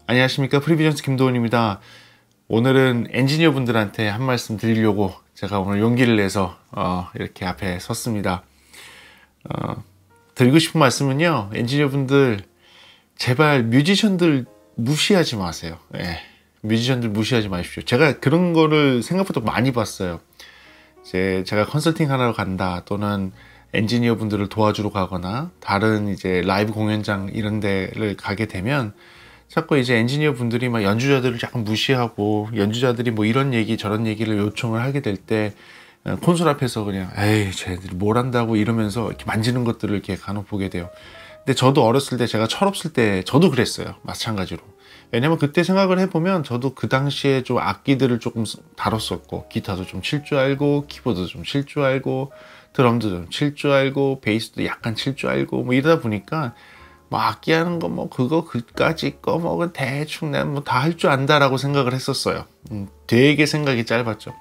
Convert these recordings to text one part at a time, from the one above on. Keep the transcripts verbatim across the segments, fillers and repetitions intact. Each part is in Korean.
안녕하십니까, 프리뷰전스 김도훈입니다. 오늘은 엔지니어 분들한테 한 말씀 드리려고 제가 오늘 용기를 내서 어, 이렇게 앞에 섰습니다. 어, 드리고 싶은 말씀은요, 엔지니어 분들 제발 뮤지션들 무시하지 마세요. 예, 뮤지션들 무시하지 마십시오. 제가 그런 거를 생각보다 많이 봤어요. 이제 제가 컨설팅 하러 간다, 또는 엔지니어 분들을 도와주러 가거나 다른 이제 라이브 공연장 이런 데를 가게 되면 자꾸 이제 엔지니어 분들이 막 연주자들을 약간 무시하고, 연주자들이 뭐 이런 얘기 저런 얘기를 요청을 하게 될 때 콘솔 앞에서 그냥 에이 쟤들이 뭘 한다고 이러면서 이렇게 만지는 것들을 이렇게 간혹 보게 돼요. 근데 저도 어렸을 때, 제가 철없을 때 저도 그랬어요. 마찬가지로. 왜냐면 그때 생각을 해보면 저도 그 당시에 좀 악기들을 조금 다뤘었고, 기타도 좀 칠 줄 알고, 키보드도 좀 칠 줄 알고, 드럼도 좀 칠 줄 알고, 베이스도 약간 칠 줄 알고, 뭐 이러다 보니까 뭐 악기 하는 거 뭐 그거 그까지 거 뭐 대충 난 뭐 다 할 줄 안다라고 생각을 했었어요. 음, 되게 생각이 짧았죠.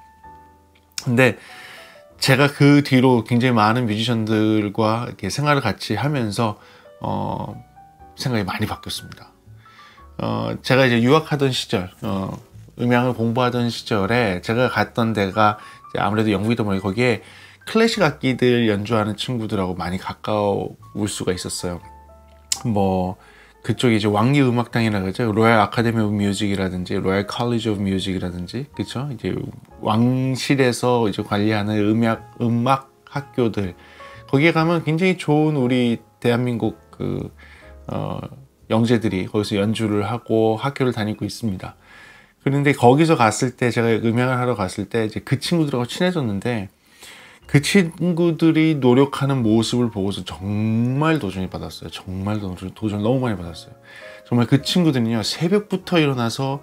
근데 제가 그 뒤로 굉장히 많은 뮤지션들과 이렇게 생활을 같이 하면서 어, 생각이 많이 바뀌었습니다. 어, 제가 이제 유학하던 시절, 어, 음향을 공부하던 시절에 제가 갔던 데가 이제 아무래도 영국이다 보니 거기에 클래식 악기들 연주하는 친구들하고 많이 가까울 수가 있었어요. 뭐 그쪽이 이제 왕리 음악당이라고 하죠. 로얄 아카데미 오브 뮤직이라든지 로얄 컬리지 오브 뮤직이라든지, 그쵸? 이제 왕실에서 이제 관리하는 음악 음악 학교들, 거기에 가면 굉장히 좋은 우리 대한민국 그 어, 영재들이 거기서 연주를 하고 학교를 다니고 있습니다. 그런데 거기서 갔을 때, 제가 음향을 하러 갔을 때 이제 그 친구들하고 친해졌는데, 그 친구들이 노력하는 모습을 보고서 정말 도전이 받았어요. 정말 도전, 도전 너무 많이 받았어요. 정말 그 친구들은요, 새벽부터 일어나서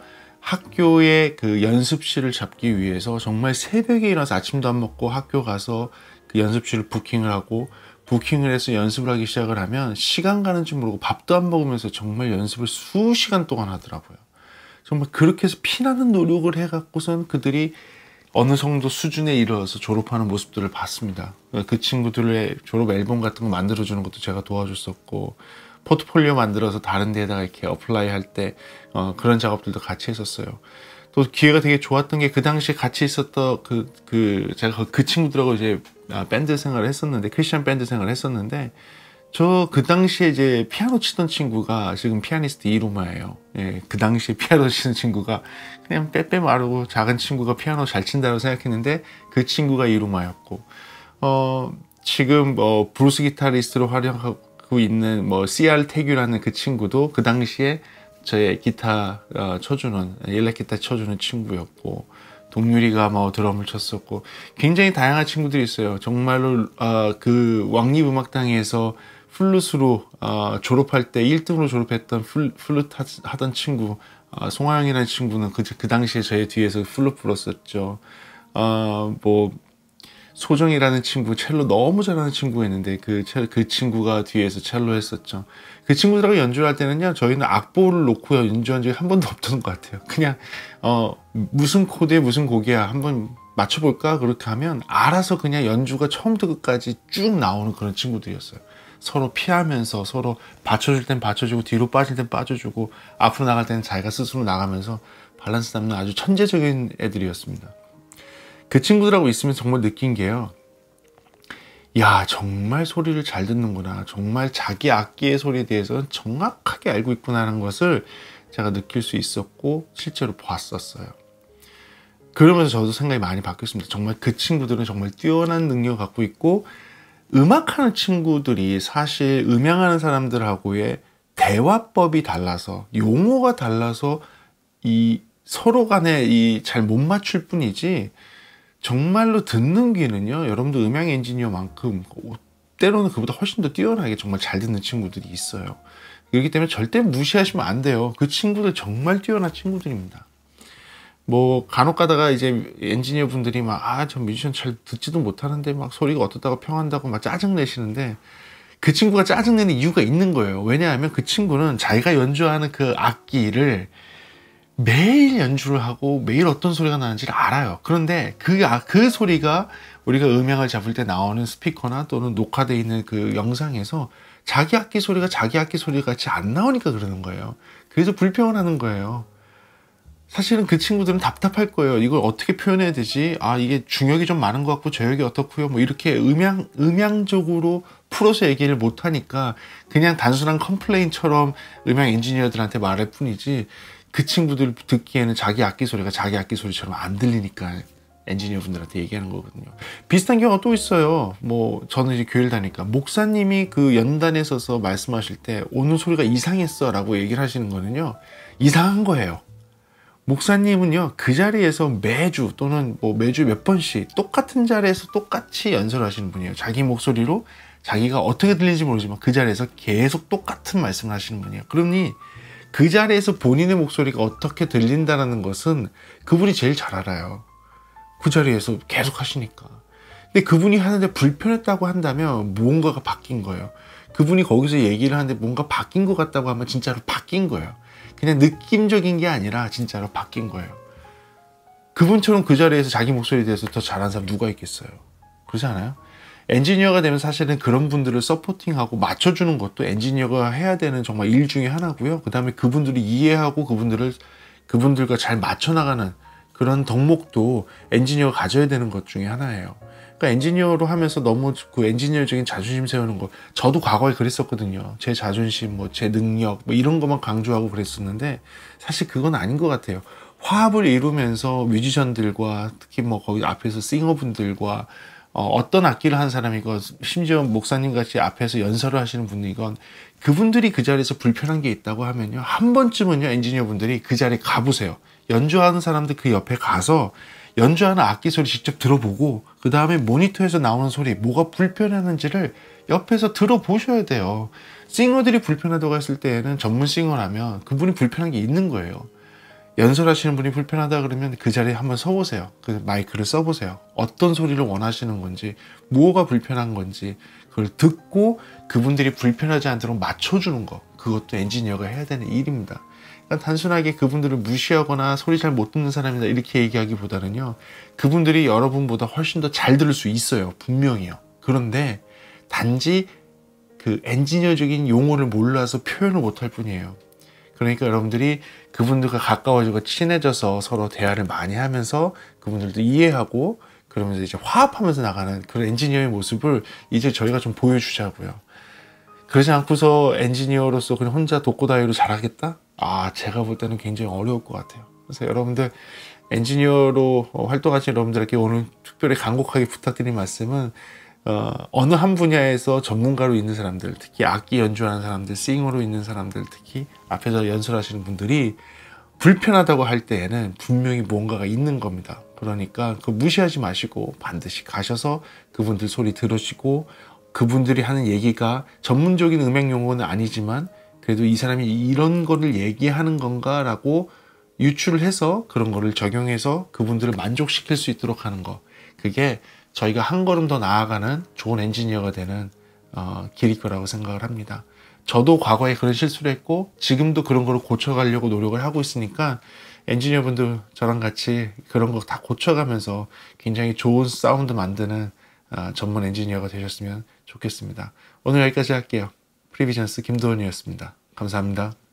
학교의 그 연습실을 잡기 위해서 정말 새벽에 일어나서 아침도 안 먹고 학교 가서 그 연습실을 부킹을 하고, 부킹을 해서 연습을 하기 시작을 하면 시간 가는 줄 모르고 밥도 안 먹으면서 정말 연습을 수시간 동안 하더라고요. 정말 그렇게 해서 피나는 노력을 해갖고선 그들이 어느 정도 수준에 이르러서 졸업하는 모습들을 봤습니다. 그 친구들의 졸업 앨범 같은 거 만들어주는 것도 제가 도와줬었고, 포트폴리오 만들어서 다른 데에다가 이렇게 어플라이 할 때 어, 그런 작업들도 같이 했었어요. 또 기회가 되게 좋았던 게, 그 당시에 같이 있었던 그, 그 제가 그 친구들하고 이제 밴드 생활을 했었는데, 크리스천 밴드 생활을 했었는데, 저 그 당시에 이제 피아노 치던 친구가 지금 피아니스트 이루마예요. 예, 그 당시에 피아노 치는 친구가 그냥 빼빼 마르고 작은 친구가 피아노 잘 친다고 생각했는데, 그 친구가 이루마였고, 어, 지금 뭐 브루스 기타리스트로 활약하고 있는 뭐 씨알 태규라는 그 친구도 그 당시에 저의 기타 어, 쳐주는, 일렉 기타 쳐주는 친구였고, 동유리가 뭐 드럼을 쳤었고, 굉장히 다양한 친구들이 있어요. 정말로 어, 그 왕립음악당에서 플룻으로 어, 졸업할 때 일 등으로 졸업했던 플, 플룻 하던 친구, 어, 송하영이라는 친구는 그, 그 당시에 저의 뒤에서 플룻 불었었죠. 어, 뭐 소정이라는 친구, 첼로 너무 잘하는 친구였는데 그, 그 친구가 뒤에서 첼로 했었죠. 그 친구들하고 연주를 할 때는요, 저희는 악보를 놓고 연주한 적이 한 번도 없던 것 같아요. 그냥 어, 무슨 코드에 무슨 곡이야 한번 맞춰볼까, 그렇게 하면 알아서 그냥 연주가 처음부터 끝까지 쭉 나오는 그런 친구들이었어요. 서로 피하면서, 서로 받쳐줄 땐 받쳐주고, 뒤로 빠질 땐 빠져주고, 앞으로 나갈 때는 자기가 스스로 나가면서 밸런스 잡는 아주 천재적인 애들이었습니다. 그 친구들하고 있으면 정말 느낀 게요, 야, 정말 소리를 잘 듣는구나, 정말 자기 악기의 소리에 대해서 정확하게 알고 있구나 하는 것을 제가 느낄 수 있었고, 실제로 봤었어요. 그러면서 저도 생각이 많이 바뀌었습니다. 정말 그 친구들은 정말 뛰어난 능력을 갖고 있고, 음악하는 친구들이 사실 음향하는 사람들하고의 대화법이 달라서, 용어가 달라서 이 서로 간에 이 잘 못 맞출 뿐이지, 정말로 듣는 귀는요, 여러분도 음향 엔지니어만큼 때로는 그보다 훨씬 더 뛰어나게 정말 잘 듣는 친구들이 있어요. 그렇기 때문에 절대 무시하시면 안 돼요. 그 친구들 정말 뛰어난 친구들입니다. 뭐 간혹 가다가 이제 엔지니어 분들이 막, 아, 저 뮤지션 잘 듣지도 못하는데 막 소리가 어떻다고 평한다고 막 짜증 내시는데, 그 친구가 짜증 내는 이유가 있는 거예요. 왜냐하면 그 친구는 자기가 연주하는 그 악기를 매일 연주를 하고 매일 어떤 소리가 나는지를 알아요. 그런데 그, 아, 그 소리가 우리가 음향을 잡을 때 나오는 스피커나 또는 녹화되어 있는 그 영상에서 자기 악기 소리가 자기 악기 소리 같이 안 나오니까 그러는 거예요. 그래서 불평을 하는 거예요. 사실은 그 친구들은 답답할 거예요. 이걸 어떻게 표현해야 되지? 아, 이게 중역이 좀 많은 것 같고 저역이 어떻고요? 뭐 이렇게 음양, 음양적으로 풀어서 얘기를 못 하니까 그냥 단순한 컴플레인처럼 음향 엔지니어들한테 말할 뿐이지, 그 친구들 듣기에는 자기 악기 소리가 자기 악기 소리처럼 안 들리니까 엔지니어 분들한테 얘기하는 거거든요. 비슷한 경우가 또 있어요. 뭐 저는 이제 교회를 다니까 목사님이 그 연단에 서서 말씀하실 때 오늘 소리가 이상했어 라고 얘기를 하시는 거는요, 이상한 거예요. 목사님은요, 그 자리에서 매주 또는 뭐 매주 몇 번씩 똑같은 자리에서 똑같이 연설하시는 분이에요. 자기 목소리로 자기가 어떻게 들리는지 모르지만 그 자리에서 계속 똑같은 말씀을 하시는 분이에요. 그러니 그 자리에서 본인의 목소리가 어떻게 들린다는 것은 그분이 제일 잘 알아요. 그 자리에서 계속 하시니까. 근데 그분이 하는데 불편했다고 한다면 무언가가 바뀐 거예요. 그분이 거기서 얘기를 하는데 뭔가 바뀐 것 같다고 하면 진짜로 바뀐 거예요. 그냥 느낌적인 게 아니라 진짜로 바뀐 거예요. 그분처럼 그 자리에서 자기 목소리에 대해서 더 잘하는 사람 누가 있겠어요? 그렇지 않아요? 엔지니어가 되면 사실은 그런 분들을 서포팅하고 맞춰주는 것도 엔지니어가 해야 되는 정말 일 중에 하나고요. 그 다음에 그분들이 이해하고 그분들을, 그분들과 잘 맞춰나가는 그런 덕목도 엔지니어가 가져야 되는 것 중에 하나예요. 그러니까 엔지니어로 하면서 너무 그 엔지니어적인 자존심 세우는 거, 저도 과거에 그랬었거든요. 제 자존심, 뭐 제 능력, 뭐 이런 것만 강조하고 그랬었는데 사실 그건 아닌 것 같아요. 화합을 이루면서 뮤지션들과 특히 뭐 거기 앞에서 싱어분들과 어, 어떤 악기를 하는 사람이건 심지어 목사님 같이 앞에서 연설을 하시는 분이건 그분들이 그 자리에서 불편한 게 있다고 하면요, 한 번쯤은요 엔지니어 분들이 그 자리에 가보세요. 연주하는 사람들 그 옆에 가서 연주하는 악기 소리 직접 들어보고 그 다음에 모니터에서 나오는 소리 뭐가 불편하는지를 옆에서 들어보셔야 돼요. 싱어들이 불편하다고 했을 때에는 전문 싱어라면 그분이 불편한 게 있는 거예요. 연설하시는 분이 불편하다 그러면 그 자리에 한번 서보세요. 그 마이크를 써보세요. 어떤 소리를 원하시는 건지, 뭐가 불편한 건지 그걸 듣고 그분들이 불편하지 않도록 맞춰주는 거, 그것도 엔지니어가 해야 되는 일입니다. 그러니까 단순하게 그분들을 무시하거나 소리 잘 못 듣는 사람이다 이렇게 얘기하기보다는요, 그분들이 여러분보다 훨씬 더 잘 들을 수 있어요. 분명히요. 그런데 단지 그 엔지니어적인 용어를 몰라서 표현을 못할 뿐이에요. 그러니까 여러분들이 그분들과 가까워지고 친해져서 서로 대화를 많이 하면서 그분들도 이해하고 그러면서 이제 화합하면서 나가는 그런 엔지니어의 모습을 이제 저희가 좀 보여주자고요. 그러지 않고서 엔지니어로서 그냥 혼자 독고다이로 잘하겠다? 아, 제가 볼 때는 굉장히 어려울 것 같아요. 그래서 여러분들 엔지니어로 활동하시는 여러분들에게 오늘 특별히 간곡하게 부탁드린 말씀은 어, 어느 한 분야에서 전문가로 있는 사람들, 특히 악기 연주하는 사람들, 싱어로 있는 사람들, 특히 앞에서 연설하시는 분들이 불편하다고 할 때에는 분명히 뭔가가 있는 겁니다. 그러니까 그 무시하지 마시고 반드시 가셔서 그분들 소리 들으시고, 그분들이 하는 얘기가 전문적인 음악 용어는 아니지만 그래도 이 사람이 이런 거를 얘기하는 건가 라고 유추를 해서 그런 거를 적용해서 그분들을 만족시킬 수 있도록 하는 거, 그게 저희가 한 걸음 더 나아가는 좋은 엔지니어가 되는 어, 길일 거라고 생각을 합니다. 저도 과거에 그런 실수를 했고 지금도 그런 거를 고쳐가려고 노력을 하고 있으니까 엔지니어분들 저랑 같이 그런 거 다 고쳐가면서 굉장히 좋은 사운드 만드는 어, 전문 엔지니어가 되셨으면 좋겠습니다. 오늘 여기까지 할게요. 프리비전스 김도훈이었습니다. 감사합니다.